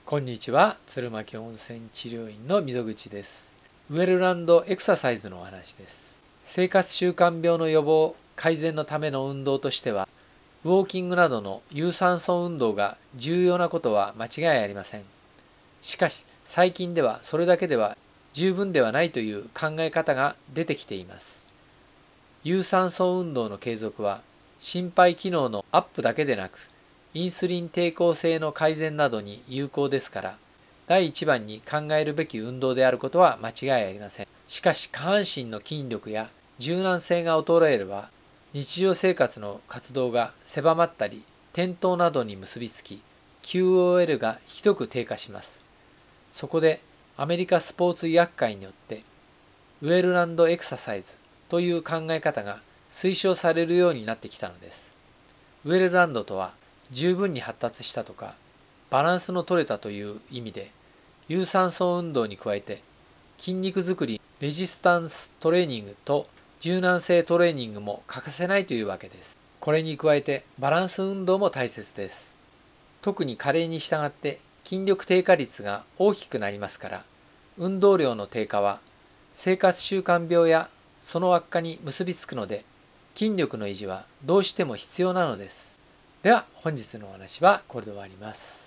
こんにちは、鶴巻温泉治療院の溝口です。ウェルランドエクササイズのお話です。生活習慣病の予防、改善のための運動としては、ウォーキングなどの有酸素運動が重要なことは間違いありません。しかし、最近ではそれだけでは十分ではないという考え方が出てきています。有酸素運動の継続は、心肺機能のアップだけでなく、インスリン抵抗性の改善などに有効ですから、第一番に考えるべき運動であることは間違いありません。しかし下半身の筋力や柔軟性が衰えれば、日常生活の活動が狭まったり、転倒などに結びつき、QOL がひどく低下します。そこでアメリカスポーツ医学会によって、ウェルランドエクササイズという考え方が推奨されるようになってきたのです。ウェルランドとは、十分に発達したとかバランスの取れたという意味で、有酸素運動に加えて筋肉づくり、レジスタンストレーニングと柔軟性トレーニングも欠かせないというわけです。これに加えてバランス運動も大切です。特に加齢に従って筋力低下率が大きくなりますから、運動量の低下は生活習慣病やその悪化に結びつくので、筋力の維持はどうしても必要なのです。では本日のお話はこれで終わります。